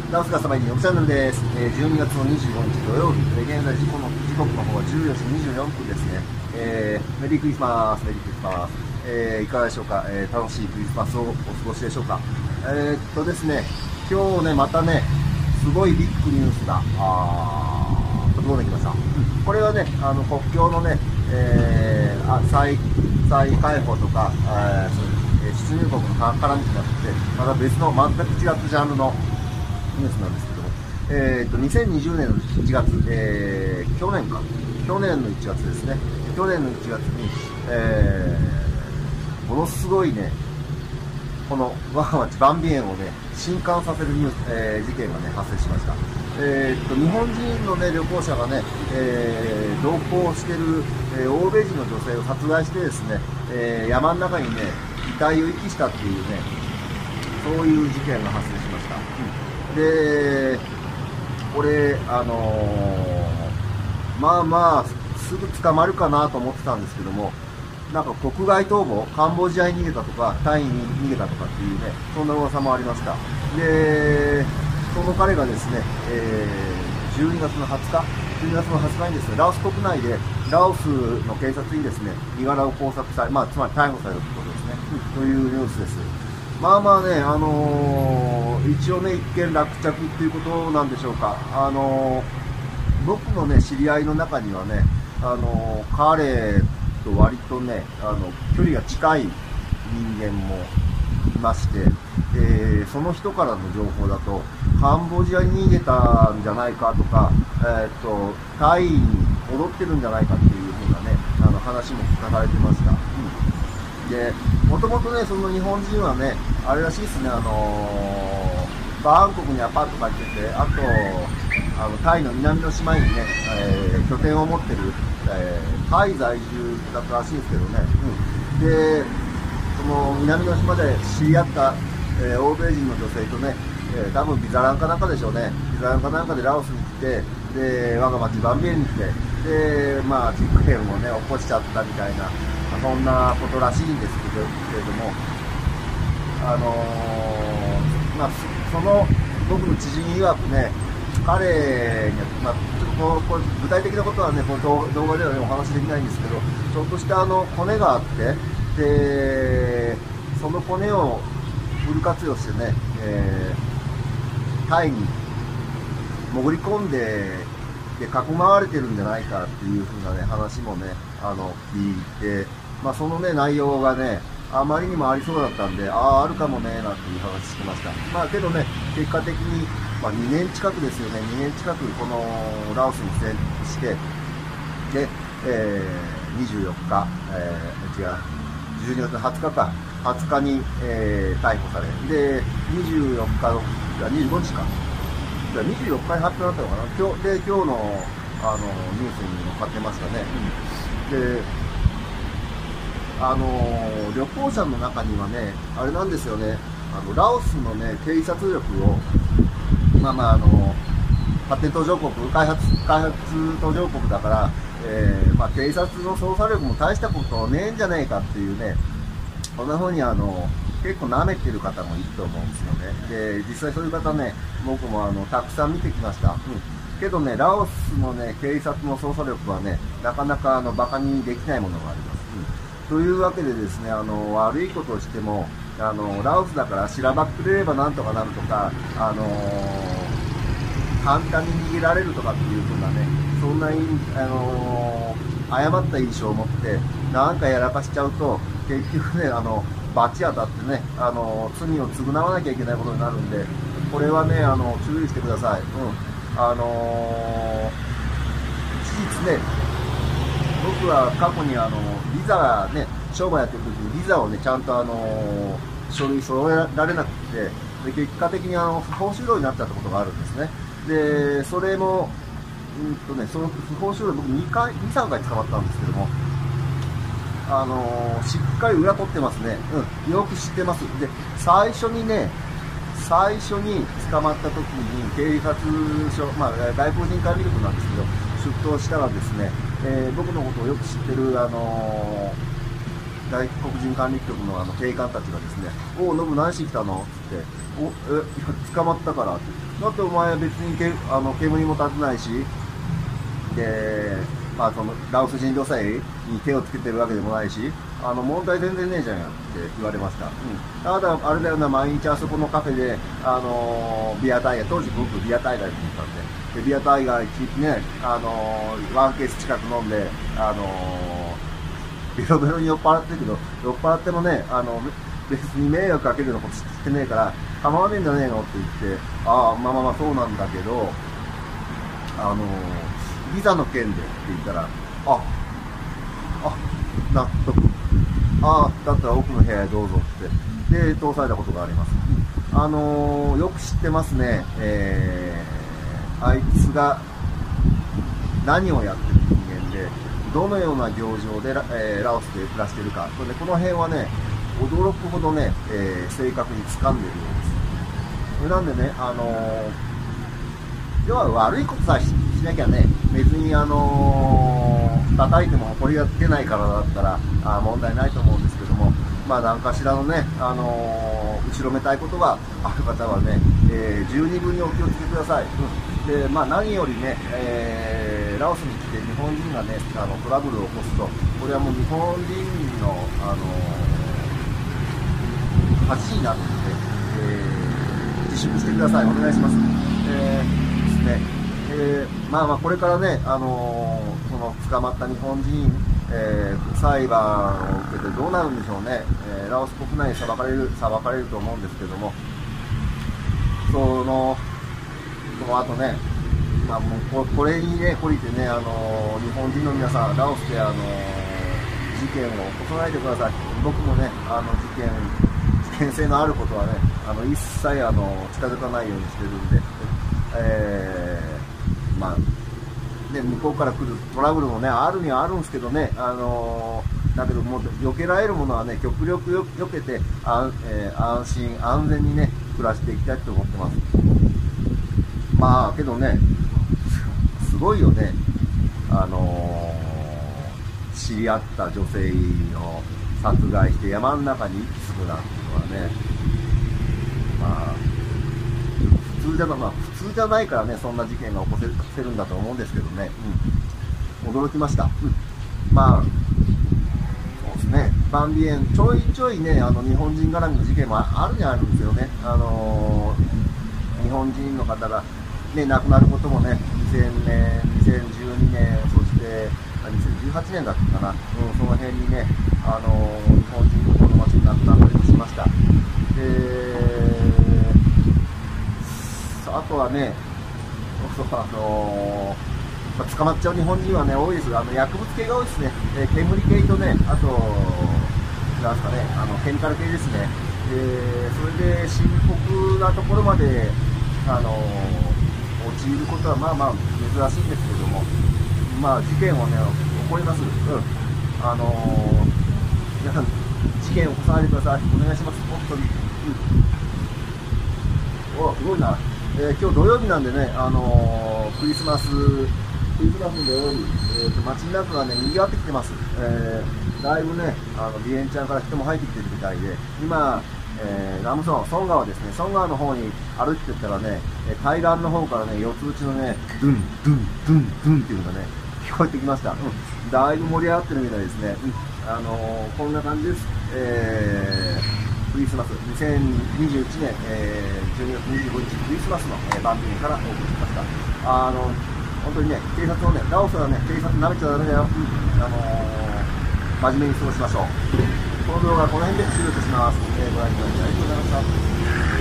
ダンスがサバイに4チャンネルです。12月の25日土曜日、現在時刻の方は14時24分ですね。メリークリスマス、メリークリスマス。いかがでしょうか、楽しいクリスマスをお過ごしでしょうか。ですね、今日ね、またね、すごいビッグニュースが、飛び込んできました。これはね、国境のね、再開放とか、出入国の絡みになって、また別の全く違ったジャンルのニュースなんですけども、2020年の1月、去年の1月ですね、去年の1月に、ものすごいね、この我が町バンビエンをね、震撼させる事件がね、発生しました。日本人のね、旅行者がね、同行している、欧米人の女性を殺害してですね、山の中にね、遺体を遺棄したっていうね、そういう事件が発生しました。で、これ、まあまあ、すぐ捕まるかなと思ってたんですけども、なんか国外逃亡、カンボジアに逃げたとか、タイに逃げたとかっていうね、そんな噂もありました。で、その彼がですね、12月の20日にですね、ラオス国内で、ラオスの警察にですね、身柄を拘束され、つまり逮捕されるということですね、というニュースです。まあまあね、一応ね、一件落着っていうことなんでしょうか。僕のね、知り合いの中にはね、彼と割とね、距離が近い人間もいまして、その人からの情報だと、カンボジアに逃げたんじゃないかとか、タイに戻ってるんじゃないかっていうふうなね、話も聞かされてました。で、もともとね、その日本人はね、あれらしいですね、バンコクにアパート借りてて、あと、タイの南の島にね、拠点を持ってる、タイ在住だったらしいんですけどね。で、その南の島で知り合った、欧米人の女性とね、多分ビザランかなんかでしょうね。ビザランかなんかでラオスに来て、で、我が町バンビエンに来て、で、まあ、事件をね、起こしちゃったみたいな、そんなことらしいんですけれども、その僕の知人曰くね、彼に、ちょっとこれ具体的なことはね、この動画では、ね、お話できないんですけど、ちょっとした骨があって、で、その骨をフル活用してね、タイに潜り込んで、囲まわれてるんじゃないかっていう風なね、話もね、聞いて、そのね、内容がね、あまりにもありそうだったんで、あるかもね、なんていう話してました。けどね、結果的に、2年近くですよね、2年近くこのラオスに潜伏して、で、24日、12月20日か、20日に、逮捕され、で、24日の、25日か、24日に発表になったのかな、今日の、ニュースに乗っかってましたね。で、旅行者の中にはね、あれなんですよね、ラオスのね、警察力を、発展途上国、開発途上国だから、警察の捜査力も大したことねえんじゃねえかっていうね、こんな風に結構舐めてる方もいると思うんですよね。で、実際そういう方ね、僕もたくさん見てきました。けどね、ラオスのね、警察の捜査力はね、なかなかバカにできないものがあります。というわけでですね、悪いことをしても、ラオスだからしらばっくれればなんとかなるとか、簡単に逃げられるとかっていう風なね、そんな、誤った印象を持って、なんかやらかしちゃうと、結局ね、罰当たってね、罪を償わなきゃいけないことになるんで、これはね、注意してください。事実ね、僕は過去にビザね、商売やってる時にビザをね、ちゃんと書類揃えられなくて、で結果的に不法就労になっちゃったことがあるんですね。で、それも、その不法就労、僕2、3回捕まったんですけども、しっかり裏取ってますね。よく知ってます。で、最初に捕まった時に警察署、外国人管理局なんですけど、出頭したらですね、僕のことをよく知ってる、 外国人管理局の警官たちがですね、おお、ノブ何しに来たのって言って、いや、捕まったからって。だってお前別に煙も立てないし、で、まあ、そのラオス人女性に手をつけてるわけでもないし、問題全然ねえじゃんやって言われました。ただ、あれだよな、毎日あそこのカフェで、ビアタイガー、当時僕ビアタイガーって言ったんで、ビアタイガーね、ワンケース近く飲んで、ベロベロに酔っ払ってるけど、酔っ払ってもね、別に迷惑かけるようなことしてねえから、構わねえんじゃねえのって言って、ああ、まあまあまあそうなんだけど、ビザの件でって言ったら、納得。だったら奥の部屋へどうぞって。で、通されたことがあります。よく知ってますね。あいつが何をやってる人間で、どのような行情でラオスで暮らしているか。この辺はね、驚くほどね、正確に掴んでいるようです。なんでね、要は悪いことさえしなきゃね、別に叩いてもこれが出ないからだったら問題ないと思うんですけども、まあ何かしらのね、後ろめたいことがある方はね、十二分にお気をつけください。で、まあ何よりね、ラオスに来て日本人がね、トラブルを起こすと、これはもう日本人の恥になってので、自粛してください。お願いします。ですね。まあまあこれからね、その捕まった日本人、裁判を受けてどうなるんでしょうね。ラオス国内に裁かれると思うんですけども、その後ね、まあもうこれにね懲りてね、日本人の皆さん、ラオスで事件を起こさないでください。僕もね、事件性のあることはね、一切近づかないようにしてるんで、まあね、向こうから来るトラブルもね、あるにはあるんですけどね、だけどもう避けられるものはね、極力避けて安心安全にね暮らしていきたいと思ってます。まあけどね、すごいよね、知り合った女性を殺害して山の中に住むなんていうのはね、まあ普通じゃないからね、そんな事件が起こせるんだと思うんですけどね、驚きました。まあそうですね、バンビエンちょいちょいね、日本人絡みの事件もあるにはあるんですよね。日本人の方がね亡くなることもね、2000年、2012年、そして2018年だったかな、その辺にね、日本人の子供たちに亡くなったりもしました。あとはね、捕まっちゃう日本人はね多いです。薬物系が多いですね。煙系とね、あとなんですかね、ケミカル系ですね。それで深刻なところまで陥ることはまあまあ珍しいんですけども、まあ事件はね起こります。皆さん事件を起こさないでください。お願いします。本当に。すごいな。今日土曜日なんでね、クリスマスの土曜日、街の中がね賑わってきてます。だいぶね、ビエンチャンから人も入ってきてるみたいで、今、ラムソン、ソン川ですね、ソン川の方に歩いてったらね、対岸の方からね、四つ打ちのね、ドゥン、ドゥン、ドゥン、ドゥンっていうのがね、聞こえてきました。だいぶ盛り上がってるみたいですね。こんな感じです。クリスマス、2021年、12月25日、クリスマスの、バンビーンからお送りしました。本当にね、警察をね、ラオスはね、警察舐めちゃダメだよ。真面目に過ごしましょう。この動画はこの辺で終了とします。ご覧いただきありがとうございました。